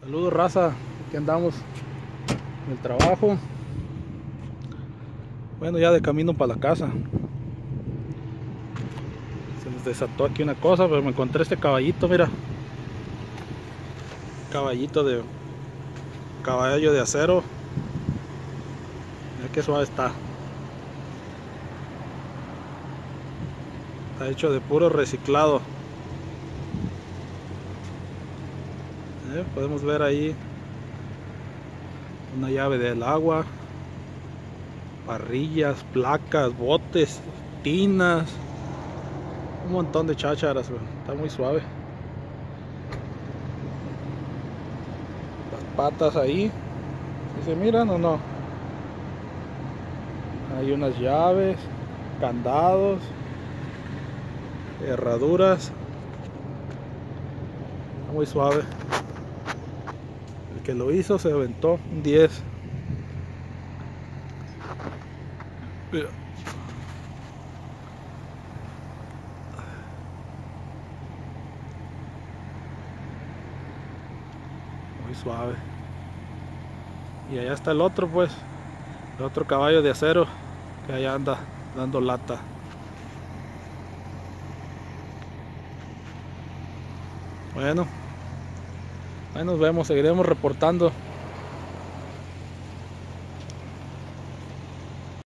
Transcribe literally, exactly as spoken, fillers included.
Saludos, raza, aquí andamos en el trabajo. Bueno, ya de camino para la casa. Se nos desató aquí una cosa, pero me encontré este caballito, mira. Caballito de caballo de acero. Mira qué suave está. Está hecho de puro reciclado. ¿Eh? Podemos ver ahí una llave del agua, parrillas, placas, botes, tinas, un montón de chácharas. Está muy suave. Las patas ahí, ¿sí se miran o no? Hay unas llaves, candados, herraduras. Está muy suave. El que lo hizo se aventó un diez. Mira. Muy suave. Y allá está el otro, pues, el otro caballo de acero que allá anda dando lata. Bueno, ahí nos vemos, seguiremos reportando.